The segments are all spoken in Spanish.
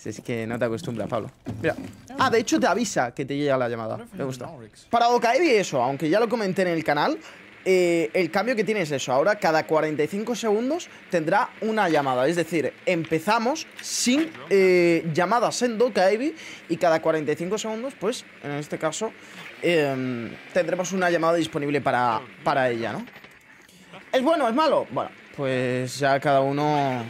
Si es que no te acostumbras, Pablo. Mira. Ah, de hecho te avisa que te llega la llamada. Me gusta. Para Dokkaebi eso, aunque ya lo comenté en el canal, el cambio que tiene es eso. Ahora cada 45 segundos tendrá una llamada. Es decir, empezamos sin llamadas en Dokkaebi y cada 45 segundos, pues, en este caso, tendremos una llamada disponible para ella, ¿no? ¿Es bueno? ¿Es malo? Bueno, pues ya cada uno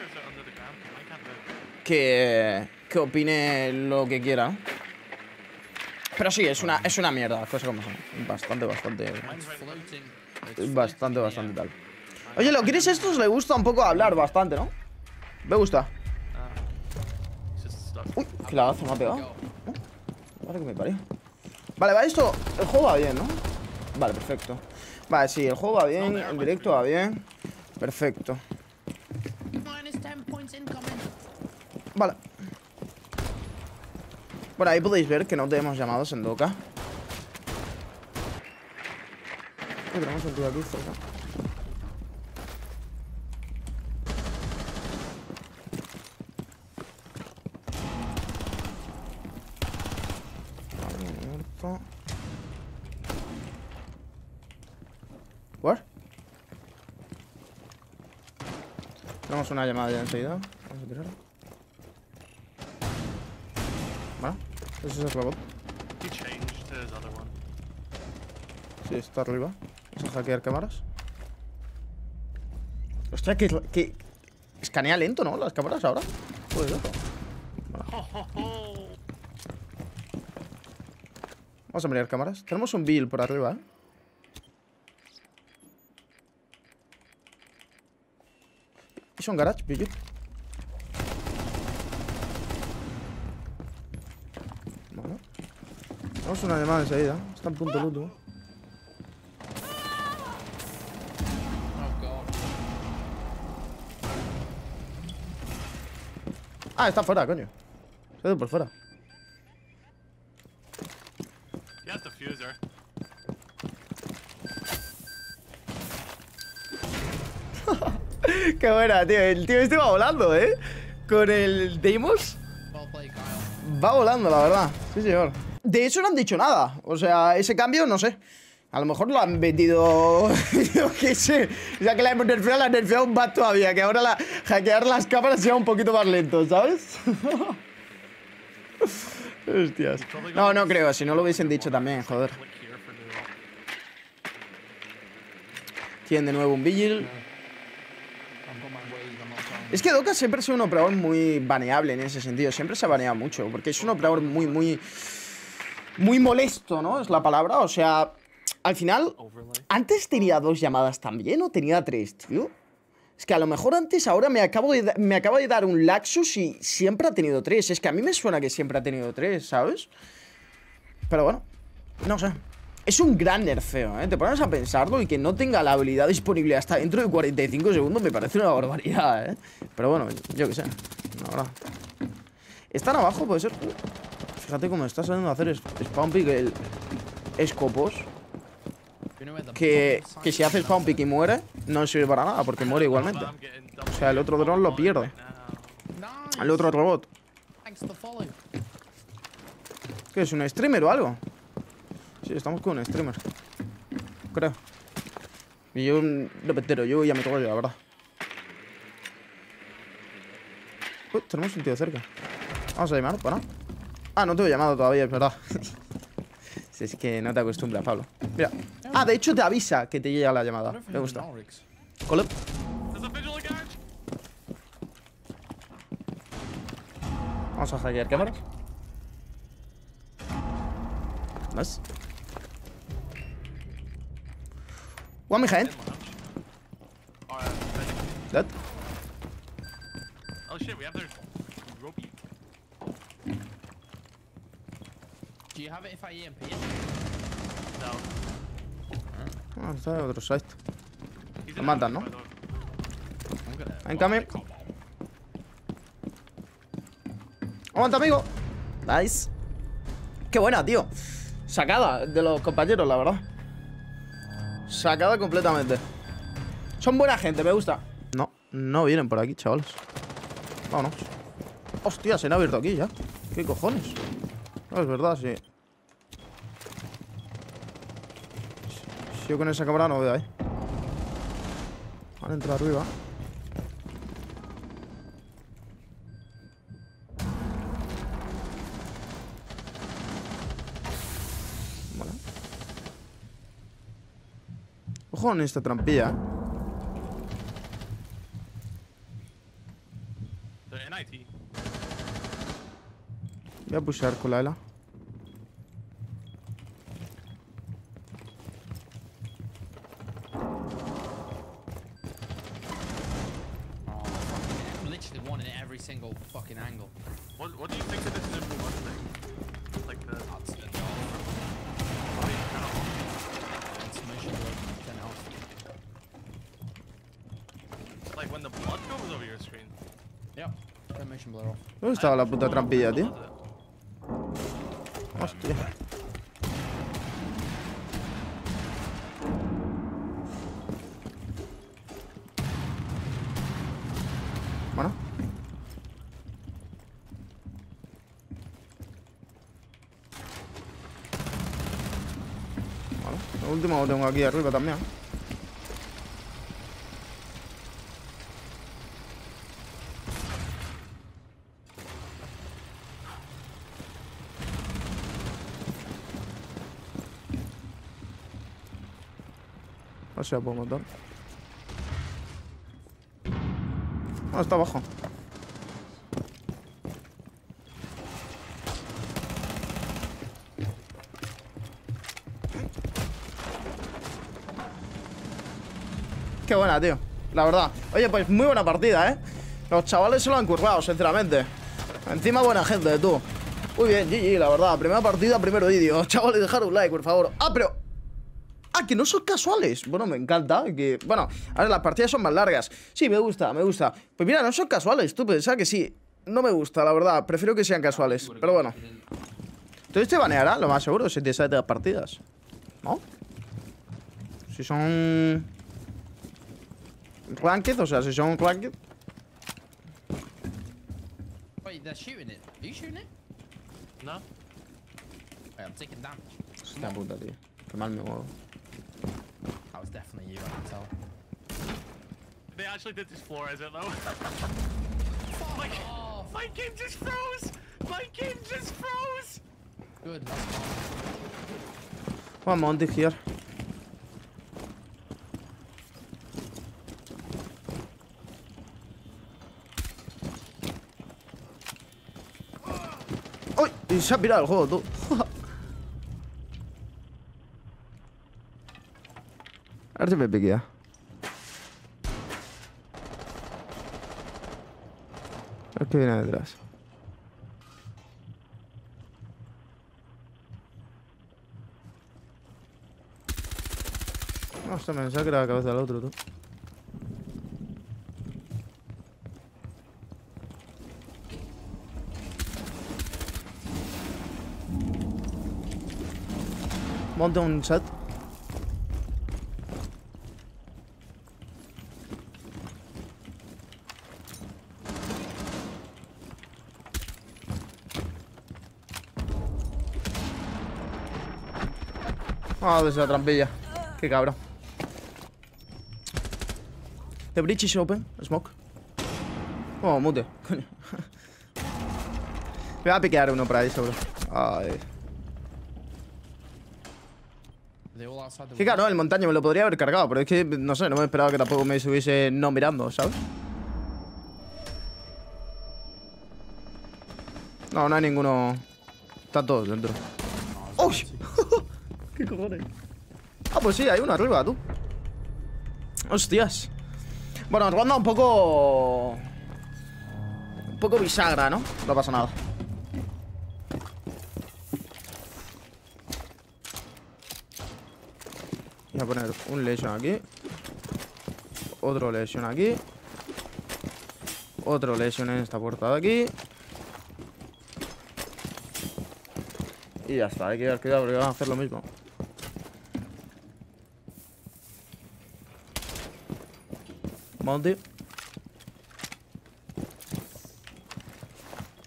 que opine lo que quiera, ¿no? Pero sí, es una mierda, las cosas como son. Bastante tal. Oye, los Chris estos le gusta un poco hablar bastante, ¿no? Me gusta. Uy, qué lagazo me ha pegado. Vale, que me parió. Vale, va esto. El juego va bien, ¿no? Vale, perfecto. Vale, sí, el juego va bien, el directo va bien. Perfecto. Vale. Bueno, ahí podéis ver que no tenemos llamados en Doka. Tenemos un tío aquí cerca. Vale, muerto. ¿What? Tenemos una llamada ya enseguida. Vamos a tirarla. Bueno, ese es el robot. Sí, está arriba. Vamos a hackear cámaras. Hostia, que escanea lento, ¿no? Las cámaras ahora. Joder, loco. Bueno. Vamos a mirar cámaras. Tenemos un Bill por arriba, ¿eh? ¿Es un garage, Bill? Vale. Tenemos una llamada enseguida. Está en punto luto. Ah, está fuera, coño. Se ha ido por fuera. Qué buena, tío. El tío este va volando, ¿eh? Con el Deimos. Va volando, la verdad. Sí, señor. De hecho, no han dicho nada. O sea, ese cambio, no sé. A lo mejor lo han vendido. Yo qué sé. Ya que la hemos nerfeado, la han nerfeado un bat todavía. Que ahora hackear las cámaras sea un poquito más lento, ¿sabes? Hostias. No, no creo. Si no lo hubiesen dicho también, joder. Tienen de nuevo un Vigil. Es que Doka siempre ha sido un operador muy baneable en ese sentido. Siempre se ha baneado mucho. Porque es un operador muy molesto, ¿no? Es la palabra. O sea, al final, antes tenía 2 llamadas también o tenía 3, tío. Es que a lo mejor antes, ahora me acaba de dar un laxus y siempre ha tenido 3. Es que a mí me suena que siempre ha tenido 3, ¿sabes? Pero bueno, no sé. Es un gran nerfeo, ¿eh? Te pones a pensarlo y que no tenga la habilidad disponible hasta dentro de 45 segundos me parece una barbaridad, ¿eh? Pero bueno, yo qué sé. Ahora. ¿Están abajo? Puede ser. Fíjate cómo está saliendo a hacer spawn pick el Escopos. Que si hace spawn pick y muere, no sirve para nada, porque muere igualmente. O sea, el otro dron lo pierde. El otro robot. ¿Qué es? ¿Un streamer o algo? Sí, estamos con un streamer. Creo. Y yo un repetero, yo ya me toco yo, la verdad. Tenemos un tío cerca. Vamos a llamar, ¿para? Ah, no te he llamado todavía, es verdad. Si es que no te acostumbras, Pablo. Mira. Ah, de hecho te avisa que te llega la llamada. Me gusta. Cole. Vamos a hackear cámaras. ¿Más? One behind. Dead. Oh shit, we have their ropey. Do you have it if I EMP it? No. Ah, está de otro site. Lo matan, ¿no? En cambio. Aguanta, amigo. Nice. Qué buena, tío. Sacada de los compañeros, la verdad. Sacada completamente. Son buena gente, me gusta. No, no vienen por aquí, chavales. Vámonos. Hostia, se han abierto aquí ya. ¿Qué cojones? No, es verdad, sí. Si yo con esa cámara no veo ahí. Van a entrar arriba. Vale. Ojo en esta trampilla, They're in IT. Voy a pushear con la ELA. Oh, fucking literally one in every single fucking angle. What do you think of this number one thing? Like the That's the dog. It's mission work, 10 health. like when the blood goes over your screen. Yep. 10 mission blur off. ¿Dónde estaba la puta trampilla, tío? Hostia. Bueno. Vale. Lo último lo tengo aquí arriba también. No sé, puedo matar. No, está abajo. Qué buena, tío. La verdad. Oye, pues muy buena partida, ¿eh? Los chavales se lo han currado, sinceramente. Encima buena gente, tú. Muy bien, GG, la verdad. Primera partida, primero vídeo. Chavales, dejar un like, por favor. Ah, pero... Ah, que no son casuales. Bueno, me encanta que... Bueno, ahora las partidas son más largas. Sí, me gusta, me gusta. Pues mira, no son casuales. Tú pensás que sí. No me gusta, la verdad. Prefiero que sean casuales. Pero bueno. Entonces te baneará, lo más seguro, si te sales de las partidas. ¿No? Si son... Ranked, o sea, si son ranked. Wait, they're shooting it. Are you shooting it? No? Wait, I'm taking damage. Hostia puta, tío. Qué mal me muevo. That was definitely you, I can tell. They actually did this floor, is it though? Oh, My game just froze! My game just froze! good, that's fine. One Monty here. ¡Uy! Y se ha pirado el juego, tú. A ver si me piquea. A ver qué viene detrás. No, se me pensaba que era la cabeza del otro, tú. Monta un chat. Ah, desde la trampilla. Qué cabrón. The bridge is open. Smoke. Oh, mute. Coño. Me va a piquear uno por ahí, seguro. Ay. They all outside the Qué caro, el montaño me lo podría haber cargado, pero es que, no sé, no me esperaba que tampoco me estuviese no mirando, ¿sabes? No, no hay ninguno. Están todos dentro. ¡Uy! ¿Qué cojones? Ah, pues sí, hay uno arriba, tú. Hostias. Bueno, ronda un poco... Un poco bisagra, ¿no? No pasa nada. Voy a poner un lesion aquí. Otro lesion aquí. Otro lesion en esta puerta de aquí. Y ya está, hay que dar cuidado porque van a hacer lo mismo. Monty.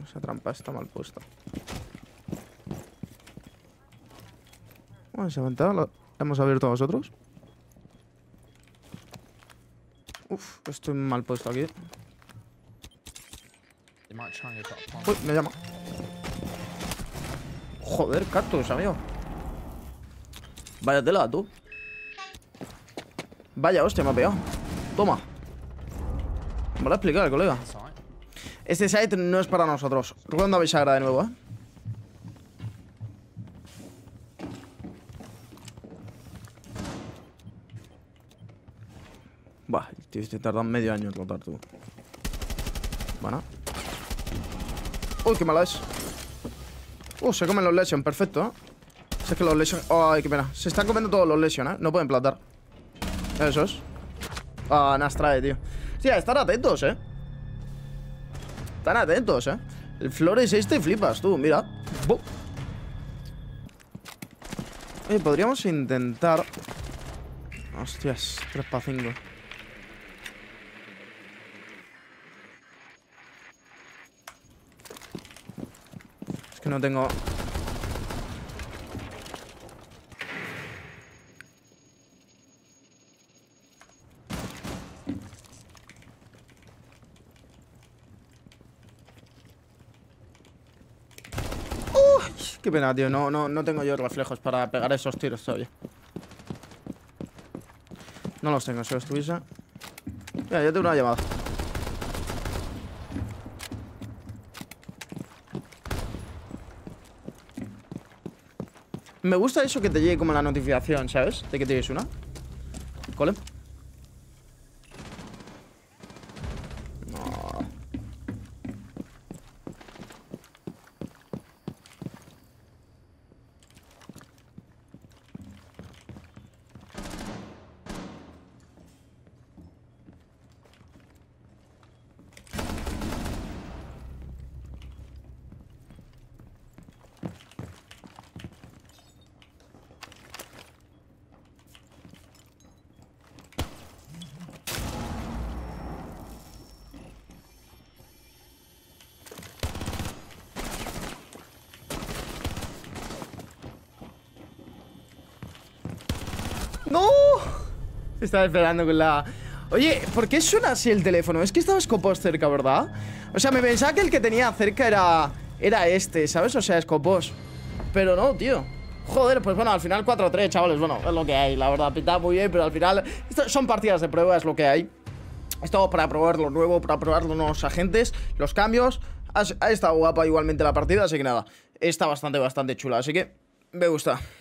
esa trampa está mal puesta. Bueno, esa ventana la hemos abierto nosotros. Uf, estoy mal puesto aquí. They might try and go top pond. Uy, me llama. Joder, cactus, amigo. Vaya tela, tú. Vaya hostia, me ha pegado. Toma. Me lo ha explicado el colega. Inside. Este site no es para nosotros. Ronda bisagra de nuevo, Buah, tío, este tarda medio año en rotar, tú. Bueno. Uy, qué mala es. Se comen los Lesion, perfecto, ¿eh? Si es que los Lesion... Ay, qué pena. Se están comiendo todos los Lesion, ¿eh? No pueden plantar. Eso es. Nas trae, tío. Hostia, están atentos, ¿eh? Están atentos, ¿eh? El Flores este flipas, tú, mira. Oye, podríamos intentar... Hostias, 3 para 5. Es que no tengo... Qué pena, tío. No tengo yo reflejos para pegar esos tiros todavía. No los tengo, si los tuviese. Mira, yo tengo una llamada. Me gusta eso que te llegue como la notificación, ¿sabes? De que tienes una. Cole. ¡No! Estaba esperando con la... Oye, ¿por qué suena así el teléfono? Es que estaba Scopos cerca, ¿verdad? O sea, me pensaba que el que tenía cerca era este, ¿sabes? O sea, Scopos. Pero no, tío. Joder, pues bueno, al final 4-3, chavales. Bueno, es lo que hay, la verdad. Pintaba muy bien, pero al final... Estas son partidas de prueba, es lo que hay. Esto para probar lo nuevo, para probar los nuevos agentes, los cambios. Ha estado guapa igualmente la partida, así que nada. Está bastante chula, así que me gusta.